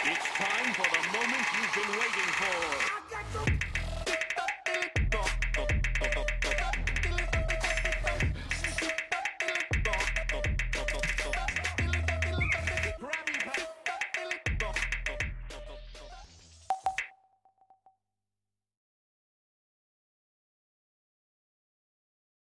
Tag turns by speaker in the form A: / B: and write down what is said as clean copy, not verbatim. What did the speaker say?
A: It's time for the moment you've been waiting for.